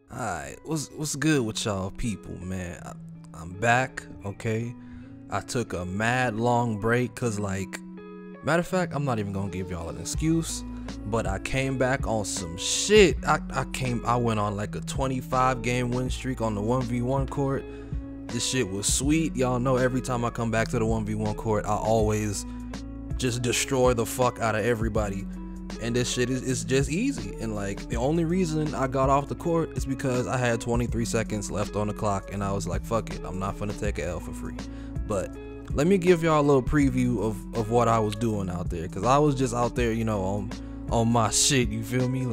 Alright, what's good with y'all people, man? I'm back, okay? I took a mad long break cause matter of fact, I'm not even gonna give y'all an excuse, but I came back on some shit. I went on like a 25 game win streak on the 1v1 court. This shit was sweet. Y'all know every time I come back to the 1v1 court, I always just destroy the fuck out of everybody. And this shit is just easy. And the only reason I got off the court is because I had 23 seconds left on the clock and I was like, fuck it, I'm not gonna take an L for free. But let me give y'all a little preview of what I was doing out there, because I was just out there, on my shit, you feel me?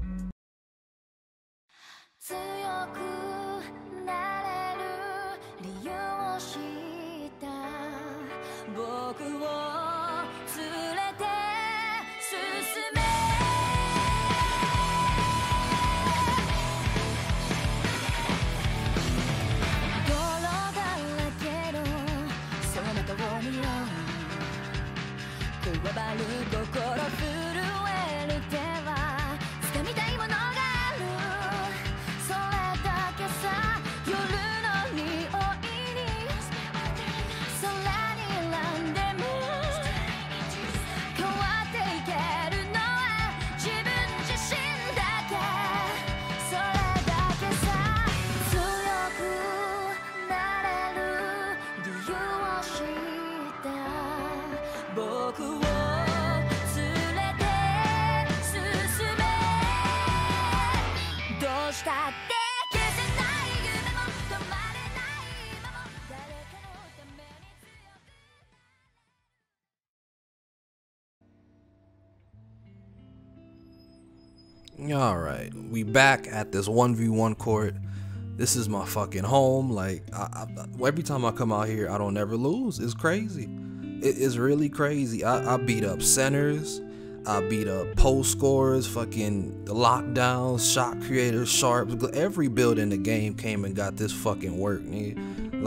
Alright, we back at this 1v1 court. This is my fucking home. Every time I come out here, I don't ever lose. It's crazy. It's really crazy. I beat up centers. I beat up post scorers, fucking lockdowns, shot creators, sharps. Every build in the game came and got this fucking work, nigga.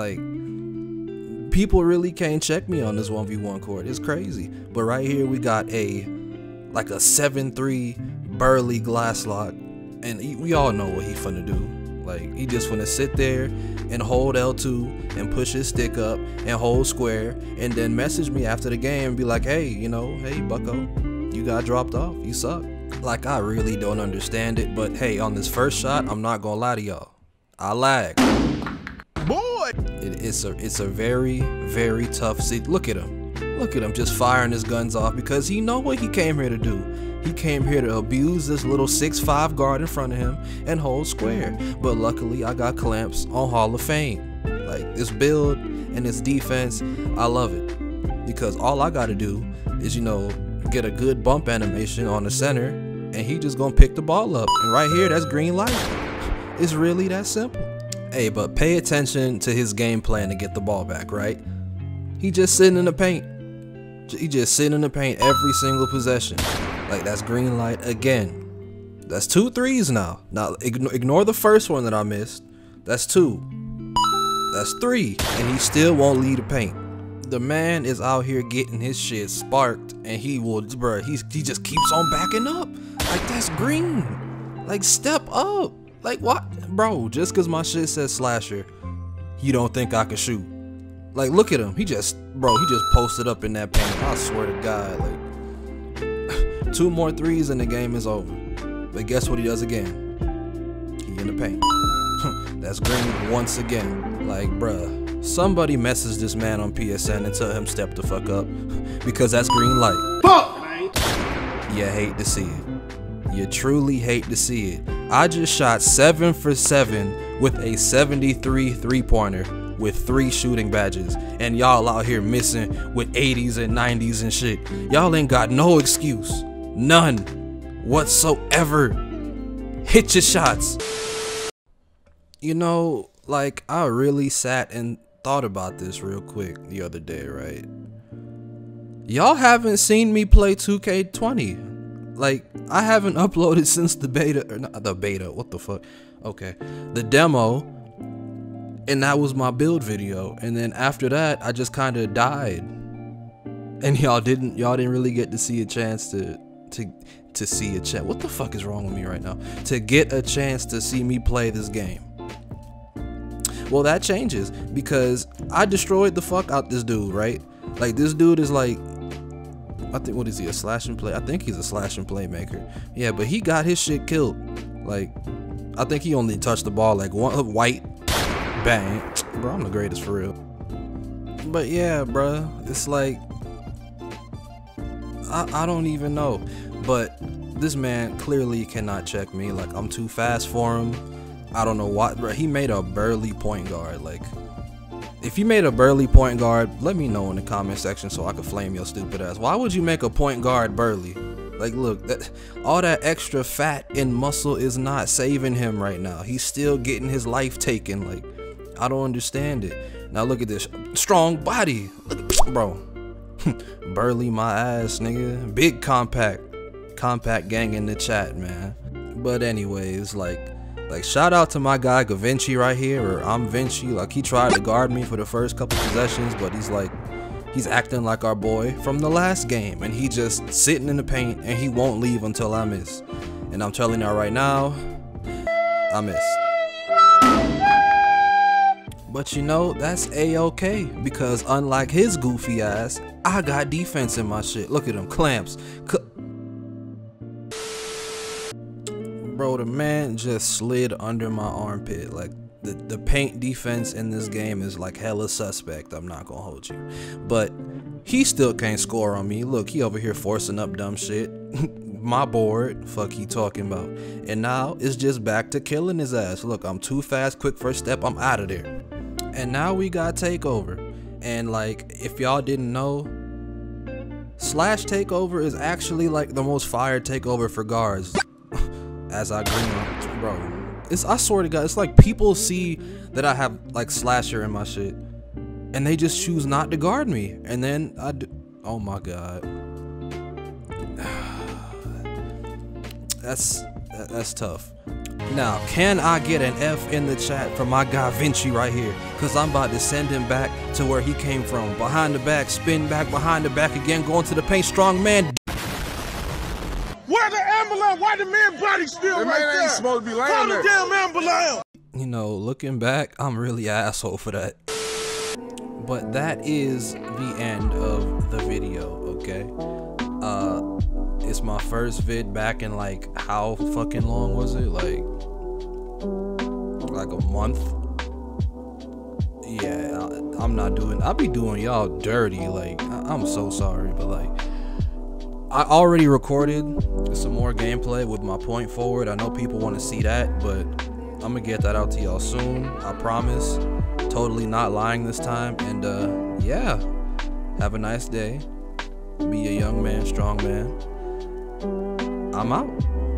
People really can't check me on this 1v1 court. It's crazy. But right here we got a 7-3 Burley Glasslock, and we all know what he finna do. He just finna sit there and hold L2 and push his stick up and hold square, and then message me after the game and be like, hey, hey bucko, you got dropped off, you suck. I really don't understand it, but hey, on this first shot, I'm not gonna lie to y'all, I lag. Boy! It's a very, very tough seat. Look at him just firing his guns off because he know what he came here to do. He came here to abuse this little 6'5" guard in front of him and hold square. But luckily, I got clamps on Hall of Fame. This build and this defense, I love it. Because all I gotta do is, get a good bump animation on the center, and he just gonna pick the ball up. And right here, that's green light. It's really that simple. Hey, but pay attention to his game plan to get the ball back, right? He just sitting in the paint. He just sitting in the paint every single possession. That's green light again. That's 2 threes now. Now ignore the first one that I missed. That's 2. That's 3. And he still won't leave the paint. The man is out here getting his shit sparked, and he just keeps on backing up. That's green. Step up. What? Bro, just cause my shit says slasher, you don't think I can shoot. Look at him. He just posted up in that paint. I swear to God, 2 more threes and the game is over. But guess what he does again? He in the paint. That's green once again. Bruh, somebody message this man on PSN and tell him step the fuck up, because that's green light. Fuck, man. You hate to see it. You truly hate to see it. I just shot 7 for 7 with a 73 3-pointer with 3 shooting badges, and y'all out here missing with 80s and 90s and shit. Y'all ain't got no excuse. None whatsoever. Hit your shots. I really sat and thought about this real quick the other day, right? Y'all haven't seen me play 2K20. I haven't uploaded since the beta, or not the beta, what the fuck? Okay, the demo, and that was my build video. And then after that, I just kind of died. And y'all didn't really get to see a chance to to see a chance. What the fuck is wrong with me right now? To get a chance to see me play this game. Well, that changes because I destroyed the fuck out this dude, right? Like, this dude is like, I think, what is he, a slash and play? I think he's a slash and playmaker. Yeah, but he got his shit killed. Like, I think he only touched the ball like one white, bang. Bro, I'm the greatest for real. But yeah, bro, it's like, I don't even know. But this man clearly cannot check me. Like, I'm too fast for him. I don't know why, bro. He made a burly point guard. Like, if you made a burly point guard, let me know in the comment section so I can flame your stupid ass. Why would you make a point guard burly? Like, look, all that extra fat and muscle is not saving him right now. He's still getting his life taken. Like, I don't understand it. Now look at this strong body. Look at, bro. Burly my ass, nigga. Big compact gang in the chat, man. But anyways, like shout out to my guy Gavinci right here, or I'm Vinci. Like, he tried to guard me for the first couple possessions, but he's acting like our boy from the last game, and he just sitting in the paint and he won't leave until I miss. And I'm telling y'all right now, I missed. But you know, that's a-okay, because unlike his goofy ass, I got defense in my shit. Look at him, clamps. Bro, the man just slid under my armpit. Like, the paint defense in this game is like hella suspect, I'm not gonna hold you. But he still can't score on me. Look, he over here forcing up dumb shit. My board, fuck he talking about. And now it's just back to killing his ass. Look, I'm too fast, quick first step, I'm out of there. And now we got takeover. And like, if y'all didn't know, slash takeover is actually like the most fire takeover for guards. As I green on, bro, I swear to God, it's like people see that I have like slasher in my shit, and they just choose not to guard me, and then I do. Oh my God, that's tough. Now, can I get an F in the chat for my guy Vinci right here? Cause I'm about to send him back to where he came from, behind the back, spin back, behind the back again, going to the paint, strong man. Where the ambulance? Why the man body still right there? Man ain't supposed to be laying there. Call the damn ambulance. You know, looking back, I'm really an asshole for that. But that is the end of the video, okay? It's my first vid back in like, how fucking long was it? Like a month? Yeah, I'll be doing y'all dirty. Like, I'm so sorry, but like, I already recorded some more gameplay with my point forward. I know people want to see that, but I'm gonna get that out to y'all soon. I promise. Totally not lying this time. And yeah, have a nice day. Be a young man, strong man. I'm out.